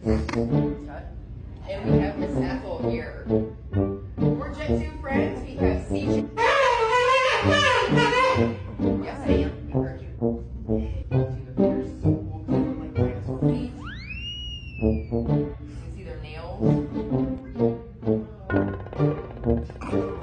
And we have Miss Ethel here. We're Jet 2 friends. We have CJ. Yes, I am. I heard you. You're so cool. They're like dinosaur feet. You can see their nails.